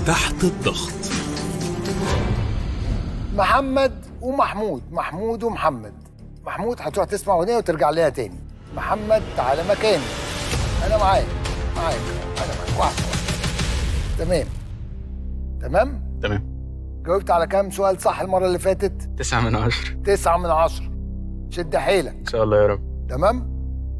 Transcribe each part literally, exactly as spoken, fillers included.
تحت الضغط. محمد ومحمود، محمود ومحمد. محمود هتروح تسمع اغنيه وترجع لها تاني. محمد تعالى مكاني، انا معاك معاك انا معاك. واحد تمام تمام تمام. جاوبت على كام سؤال صح المره اللي فاتت؟ تسعة من عشرة. تسعة من عشرة. شد حيلك ان شاء الله يا رب. تمام.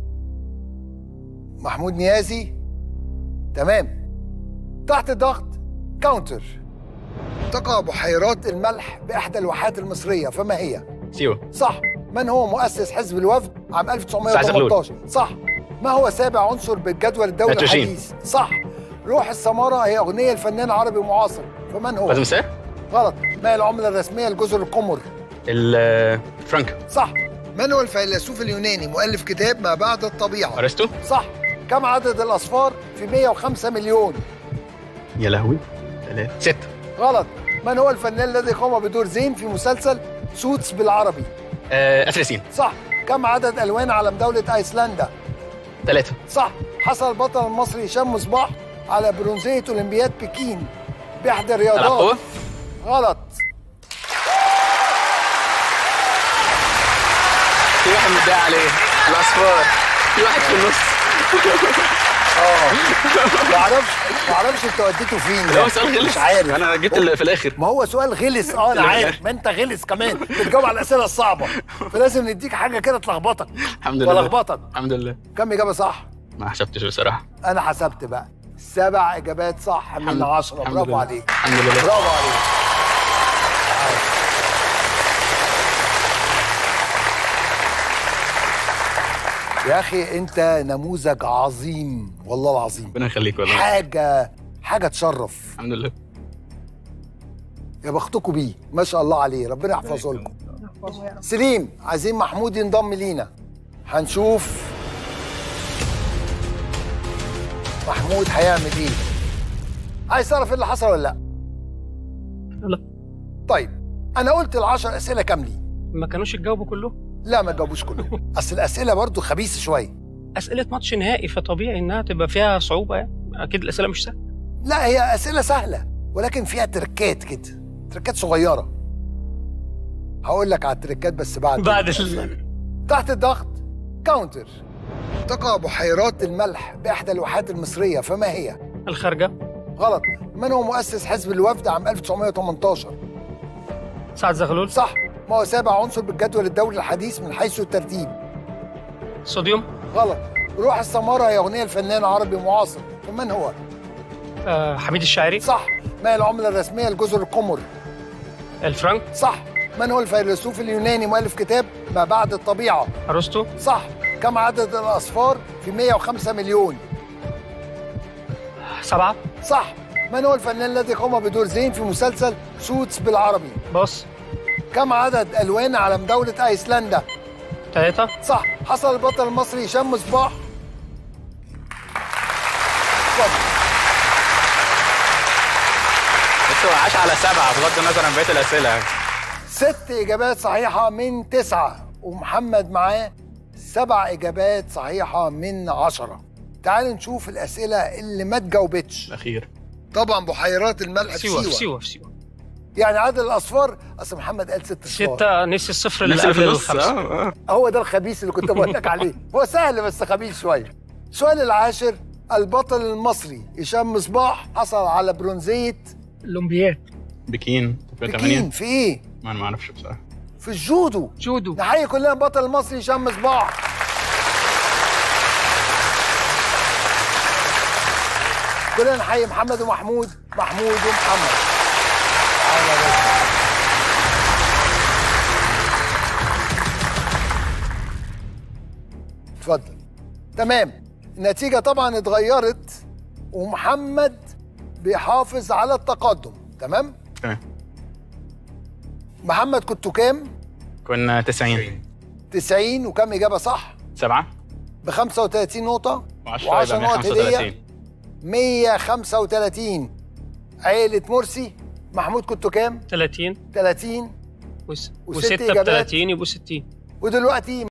محمود نيازي تمام. تحت الضغط كاونتر. تقع بحيرات الملح بإحدى الواحات المصرية، فما هي؟ سيوة. صح. من هو مؤسس حزب الوفد عام ألف وتسعمائة وثمانية عشر؟ صح. ما هو سابع عنصر بالجدول الدولي الحديث؟ صح. روح السمارة هي أغنية الفنان عربي معاصر، فمن هو؟ فاطمة ساهر؟ غلط. ما هي العملة الرسمية لجزر القمر؟ الفرنك. صح. من هو الفيلسوف اليوناني مؤلف كتاب ما بعد الطبيعة؟ أرسطو. صح. كم عدد الأصفار في مئة وخمسة مليون؟ يا لهوي. ثلاثة. ستة. غلط. من هو الفنان الذي قام بدور زين في مسلسل سوتس بالعربي؟ آه أسرسين. صح. كم عدد ألوان علم دولة أيسلندا؟ ثلاثة. صح. حصل البطل المصري هشام مصباح على برونزية أولمبياد بكين بإحدى الرياضات. القوة. غلط. في واحد متضايق عليه. الأصفار. في واحد في النص. اه ما اعرفش ما اعرفش انت وديته فين. ده هو سؤال غلس. مش عارف. انا جبت اللي في الاخر. ما هو سؤال غلس. اه انا عارف. ما انت غلس كمان بتجاوب على الاسئله الصعبه، فلازم نديك حاجه كده تلخبطك. الحمد لله. ولخبطك. الحمد لله. كم اجابه صح؟ ما حسبتش بصراحه. انا حسبت بقى سبع اجابات صح من عشرة. برافو عليك. الحمد لله. برافو عليك. يا اخي انت نموذج عظيم والله العظيم. ربنا يخليك والله. حاجه حاجه تشرف. الحمد لله. يا بختكم بيه، ما شاء الله عليه، ربنا يحفظه لكم. سليم، عايزين محمود ينضم لينا. هنشوف محمود هيعمل ايه. عايز تعرف ايه اللي حصل ولا لا؟ لا. طيب انا قلت العشر اسئله كاملين. ما كانوش يتجاوبوا كلهم؟ لا ما جاوبوش كلهم. اصل الاسئله برضو خبيثه شويه. اسئله ماتش نهائي فطبيعي انها تبقى فيها صعوبه يعني. اكيد الاسئله مش سهله. لا هي اسئله سهله ولكن فيها تركات كده، تركات صغيره. هقول لك على التركات بس بعد بعد ال... تحت الضغط كاونتر. تقع بحيرات الملح بإحدى الواحات المصرية، فما هي؟ الخارجة. غلط. من هو مؤسس حزب الوفد عام ألف وتسعمائة وثمانية عشر؟ سعد زغلول. صح. ما هو سابع عنصر بالجدول الدولي الحديث من حيث الترتيب؟ صوديوم. غلط. روح السمارة هي أغنية الفنان عربي معاصر، فمن هو؟ آه حميد الشاعري. صح. ما هي العملة الرسمية لجزر القمر؟ الفرنك. صح. من هو الفيلسوف اليوناني مؤلف كتاب ما بعد الطبيعة؟ أرسطو. صح. كم عدد الأصفار في مئة وخمسة مليون؟ سبعة. صح. من هو الفنان الذي قام بدور زين في مسلسل سوتس بالعربي؟ بص. كم عدد ألوان علم دولة أيسلندا؟ ثلاثة. صح. حصل البطل المصري هشام مصباح. بس هو عاش على سبعة بغض النظر عن بقية الأسئلة. ست إجابات صحيحة من تسعة، ومحمد معاه سبع إجابات صحيحة من عشرة. تعالوا نشوف الأسئلة اللي ما تجاوبتش. الأخير. طبعا بحيرات الملح في سيوة. سيوة. في سيوة في سيوة. يعني عدد الأصفار، أصل محمد قال ست أصفار. ستة. نسي الصفر اللي قبل الخمسة. آه. هو ده الخبيث اللي كنت بقول لك عليه. هو سهل بس خبيث شوية. السؤال العاشر، البطل المصري هشام مصباح حصل على برونزية الأولمبياد بكين. بكين في إيه؟ ما أنا ما أعرفش بصراحة. في الجودو. جودو. نحيي كلنا البطل المصري هشام مصباح. كلنا نحيي محمد ومحمود، محمود ومحمد. اتفضل. تمام. النتيجة طبعا اتغيرت ومحمد بيحافظ على التقدم. تمام؟ تمام. محمد كنتوا كام؟ كنا تسعين. تسعين. وكم إجابة صح؟ سبعة. ب خمسة وثلاثين نقطة وعشرة يبقى نقط هدية. مئة وخمسة وثلاثين. عيلة مرسي. محمود كنتوا كام؟ ثلاثين. ثلاثين. وس... وست وستة إجابات. بثلاثين يبقوا ستين. ودلوقتي